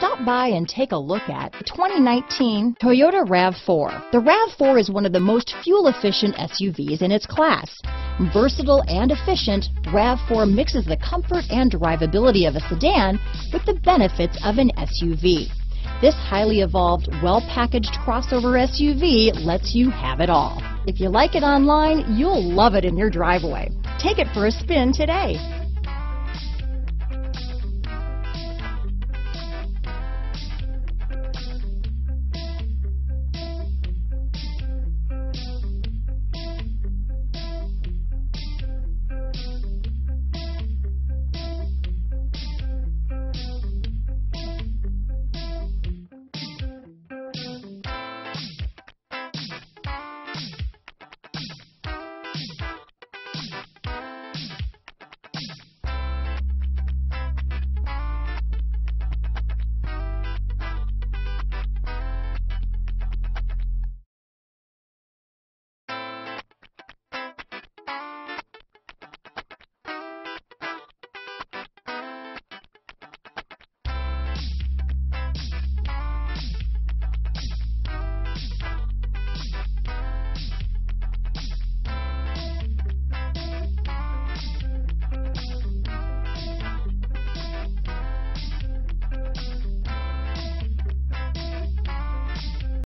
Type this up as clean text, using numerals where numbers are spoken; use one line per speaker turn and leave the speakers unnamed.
Stop by and take a look at the 2019 Toyota RAV4. The RAV4 is one of the most fuel-efficient SUVs in its class. Versatile and efficient, RAV4 mixes the comfort and drivability of a sedan with the benefits of an SUV. This highly evolved, well-packaged crossover SUV lets you have it all. If you like it online, you'll love it in your driveway. Take it for a spin today.